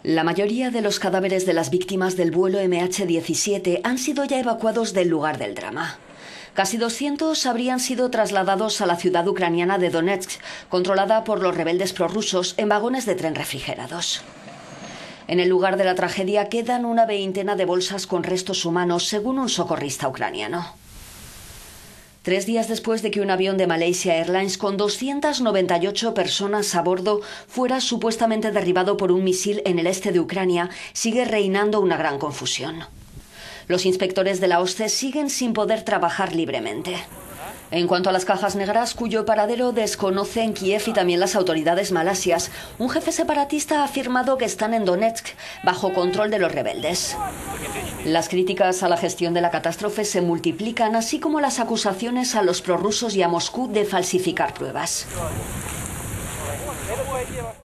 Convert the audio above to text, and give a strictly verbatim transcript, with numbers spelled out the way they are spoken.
La mayoría de los cadáveres de las víctimas del vuelo eme hache diecisiete han sido ya evacuados del lugar del drama. Casi doscientos habrían sido trasladados a la ciudad ucraniana de Donetsk, controlada por los rebeldes prorrusos en vagones de tren refrigerados. En el lugar de la tragedia quedan una veintena de bolsas con restos humanos, según un socorrista ucraniano. Tres días después de que un avión de Malaysia Airlines con doscientas noventa y ocho personas a bordo fuera supuestamente derribado por un misil en el este de Ucrania, sigue reinando una gran confusión. Los inspectores de la OSCE siguen sin poder trabajar libremente. En cuanto a las cajas negras, cuyo paradero desconocen Kiev y también las autoridades malasias, un jefe separatista ha afirmado que están en Donetsk, bajo control de los rebeldes. Las críticas a la gestión de la catástrofe se multiplican, así como las acusaciones a los prorrusos y a Moscú de falsificar pruebas.